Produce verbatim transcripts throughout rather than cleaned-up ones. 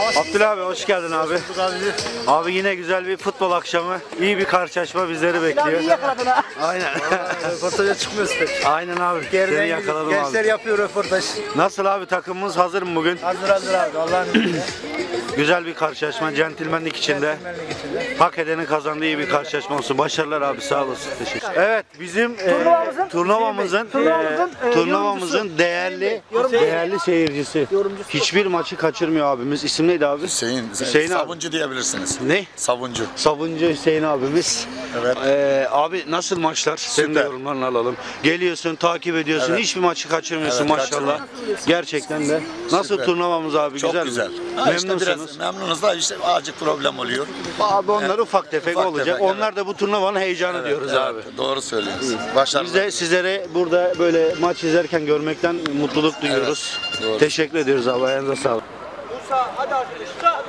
Abdullah abi hoş geldin abi. Abi yine güzel bir futbol akşamı. İyi bir karşılaşma bizleri bekliyor. İyi yakaladın ha. Aynen. Röportaja çıkmıyoruz pek. Aynen abi. Seni yakaladım abi. Gençler yapıyor röportaj. Nasıl abi, takımımız hazır mı bugün? Hazır hazır abi. Allah'ın izniyle. Güzel bir karşılaşma, centilmenlik içinde. Hak edenin kazandığı iyi bir karşılaşma olsun. Başarılar abi, sağ olasın. Teşekkür. Evet, bizim Turnuvamızın- e, turnuvamızın Turnuvamızın, e, e, turnuvamızın değerli değerli seyircisi. Yorumcusu. Hiçbir maçı kaçırmıyor abimiz. İsim neydi abi? Hüseyin, Hüseyin abi. Savuncu diyebilirsiniz. Ne? Savuncu. Savuncu Hüseyin abimiz. Evet. Ee, abi nasıl maçlar? Senin de Süper. yorumlarını alalım. Geliyorsun, takip ediyorsun. Evet. Hiçbir maçı kaçırmıyorsun Evet, maşallah. Gerçekten de. Nasıl Süper. turnuvamız abi? Çok güzel, güzel. mi? Ha, işte Memnunsunuz. biraz memnunuz da işte azıcık problem oluyor. Abi onlar Evet. ufak tefek Ufak olacak. tefek, Onlar evet. da bu turnuvanın heyecanı Evet, diyoruz evet, abi. Doğru söylüyorsun. Başarılı. Biz de sizlere burada böyle maç izlerken görmekten mutluluk duyuyoruz. Evet, doğru. Teşekkür ediyoruz abi. Ayağınıza sağlık. Hadi arkadaşlar.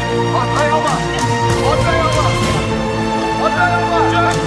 Atayama. Atayama. Atayama.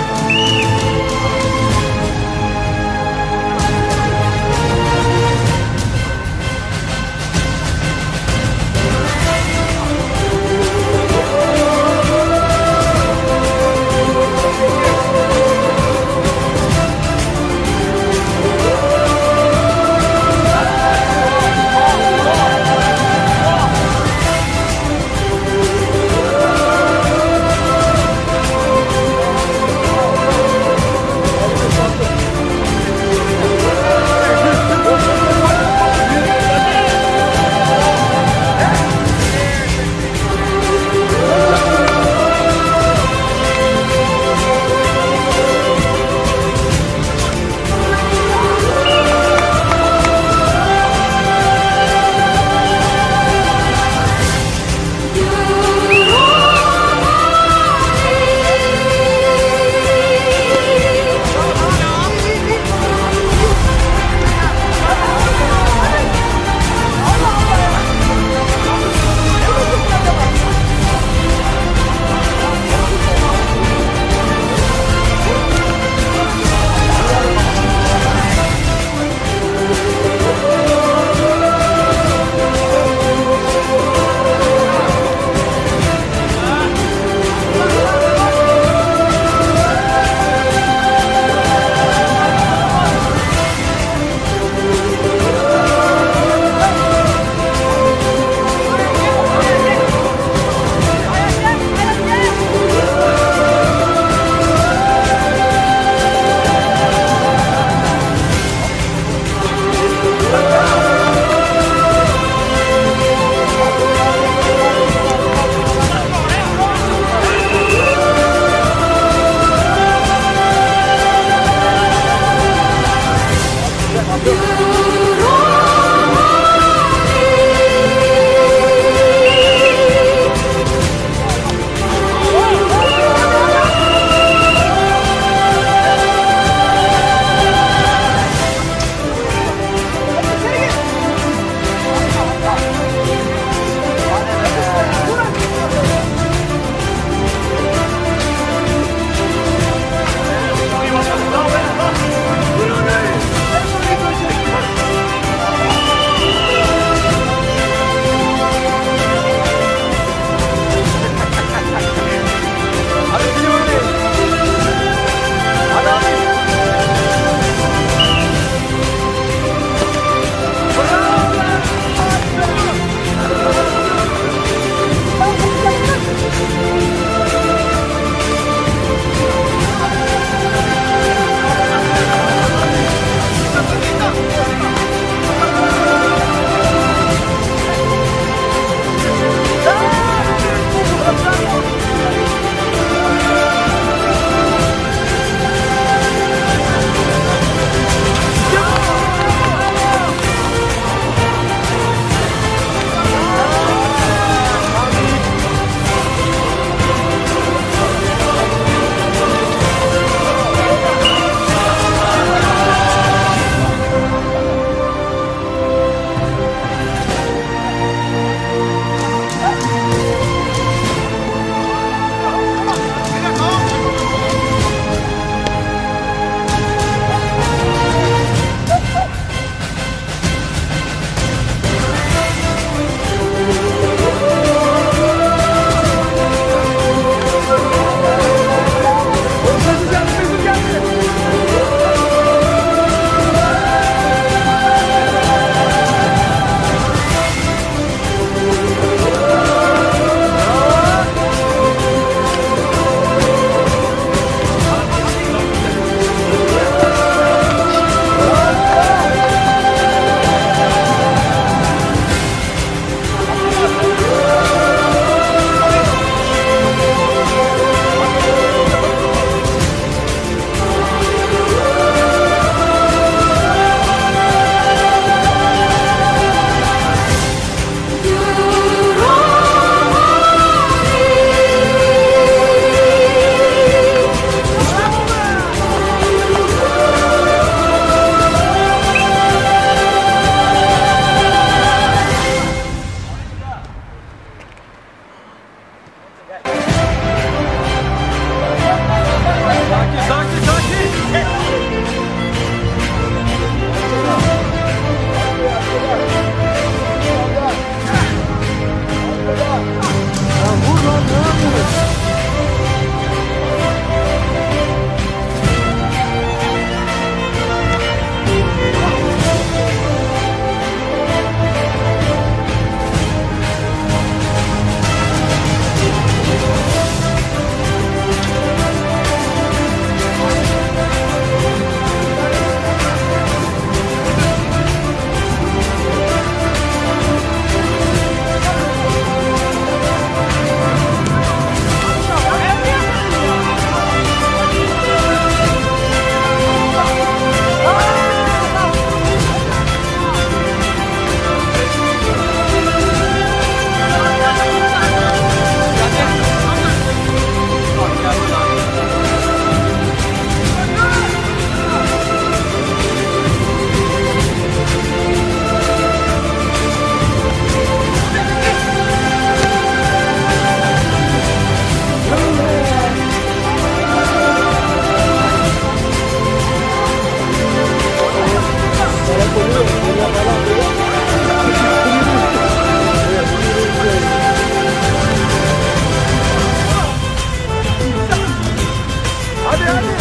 Sakin sakin sakin. Hadi hadi.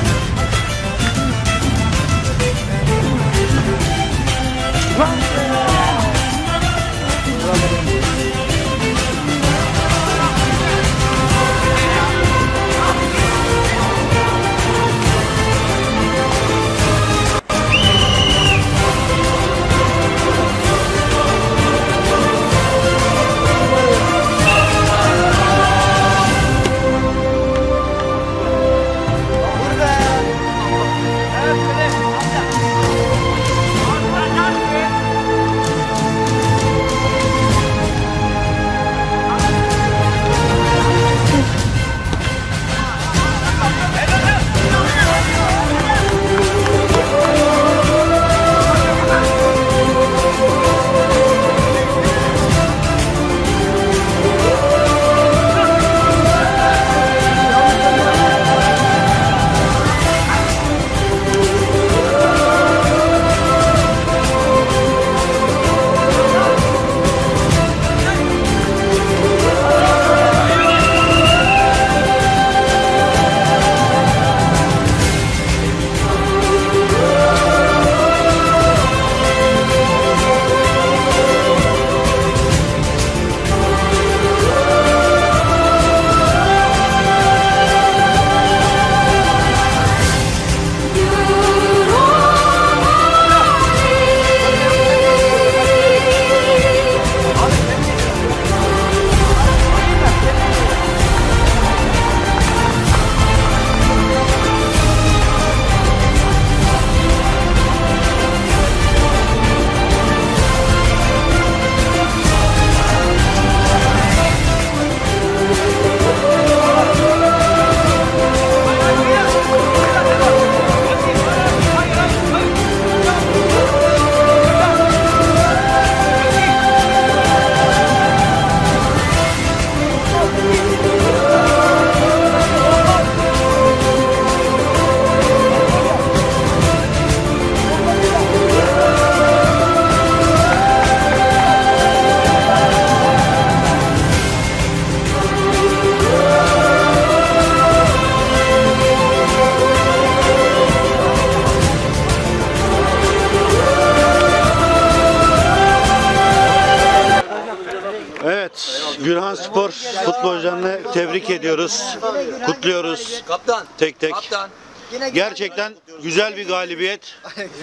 Gülhanspor futbolcularını tebrik ediyoruz, kutluyoruz Kaptan. tek tek. Kaptan. Gerçekten güzel bir galibiyet,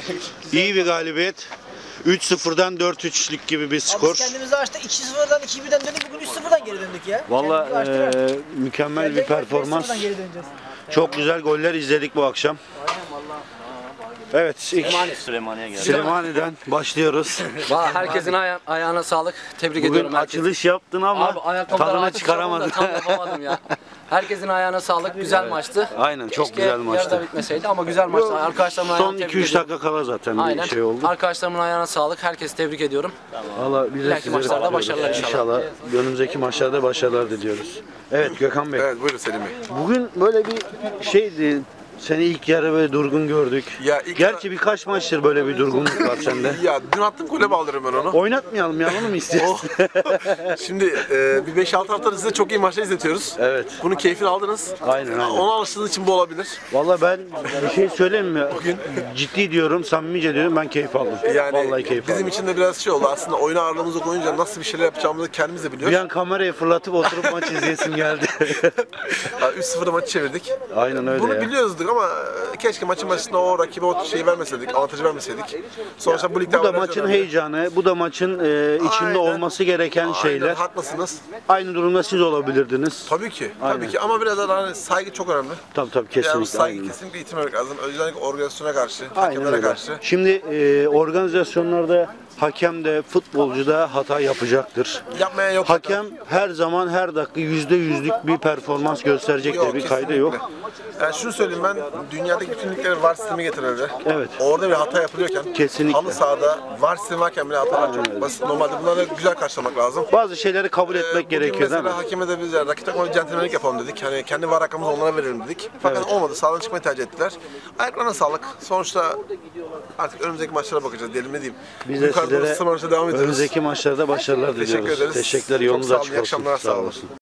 iyi bir galibiyet. üç sıfırdan dört üçlük gibi bir skor. Biz kendimizi açtık. iki sıfırdan iki birden döndük. Bugün üç sıfırdan geri döndük ya. Vallahi Kendimizi açtık. eee, mükemmel bir Gelecek performans. beş sıfırdan geri döneceğiz. Çok güzel goller izledik bu akşam. Aynen vallahi. Evet, ilk Süleymaniye geldi. Süleymaniye'den başlıyoruz. Valla herkesin aya- ayağına sağlık. Tebrik Bugün ediyorum herkesi. açılış yaptın ama Abi ayakkabıları tadını artık çıkaramadın. çıkaramadın. Tam yapamadım ya. Herkesin ayağına sağlık. Güzel maçtı. Aynen, çok Keşke güzel maçtı. yarıda bitmeseydi ama güzel maçtı. Arkadaşlarımın ayağına Son tebrik iki üç ediyorum. dakika kala zaten bir Aynen. şey oldu. Arkadaşlarımın ayağına sağlık. Herkesi tebrik ediyorum. Valla biz de İleriki sizleri maçlarda kutluyoruz. başarılar inşallah. İnşallah önümüzdeki maçlarda başarılar diliyoruz. Evet Gökhan Bey. Evet buyurun Selim Bey. Bugün böyle bir şeydi. Seni ilk yarı böyle durgun gördük. Ya ilk Gerçi birkaç maçtır böyle bir durgunluk var sende. Ya dün attım gole bağlarım ben onu. Oynatmayalım ya, onu mu istiyorsun? Şimdi e, bir beş altı haftadır size çok iyi maçlar izletiyoruz. Evet. Bunun keyfini aldınız. Aynen, aynen. Ona alıştığınız için bu olabilir. Valla ben bir şey söyleyeyim mi? Ciddi diyorum, samimice diyorum, ben keyif aldım. Yani Vallahi keyif bizim aldım. için de biraz şey oldu. Aslında oyuna ağırlığımızı koyunca nasıl bir şeyler yapacağımızı kendimiz de Bir biliyoruz. an kamerayı fırlatıp oturup maç izleyesim geldi. üç sıfırda maçı çevirdik. Aynen öyle Bunu ya. biliyorduk ama keşke maçın başında o rakibe o şeyi vermeseydik, avantajı vermeseydik. Sonuçta bu ligde Bu da averaj maçın önemli. heyecanı, bu da maçın e, içinde Aynen. olması gereken Aynen, şeyler. haklısınız. Aynı durumda siz olabilirdiniz. Tabii ki, Aynen. tabii ki ama biraz da hani saygı çok önemli. Tabii tabii, Yani kesinlikle. saygı Aynen. kesinlikle yitirmemek lazım. Özellikle organizasyona karşı, Aynen hakemlere öyle. karşı. Şimdi e, organizasyonlarda hakem de futbolcu da hata yapacaktır. Yapmaya yok. Hakem her zaman her dakika yüzde yüzlük bir performans gösterecektir. Yok, Bir kaydı kesinlikle. yok. Yani şunu söyleyeyim, ben dünyadaki bütün ligleri VAR sistemi getirirler. Evet. Orada bir hata yapılıyorken Kesinlikle. halı sahada VAR sistemi varken bile hatalar çok basit. Normalde bunları güzel karşılamak lazım. Bazı şeyleri kabul Ee, etmek bugün gerekiyor değil mi? mesela hakeme de biz ya, rakip takıma bir centilmenlik yapalım dedik. Hani kendi VAR hakkımızı onlara verelim dedik. Fakat olmadı. Sahadan çıkmayı tercih ettiler. Ayaklarına sağlık. Sonuçta artık önümüzdeki maçlara bakacağız diyelim, ne diyeyim. Biz de Yukarıda sizlere ısınma maçına devam ediyoruz. önümüzdeki maçlarda başarılar Teşekkür diliyoruz. ederiz. Teşekkürler. Çok Yolunuz sağ olun, açık iyi olsun. akşamlar, sağ olun. olasın.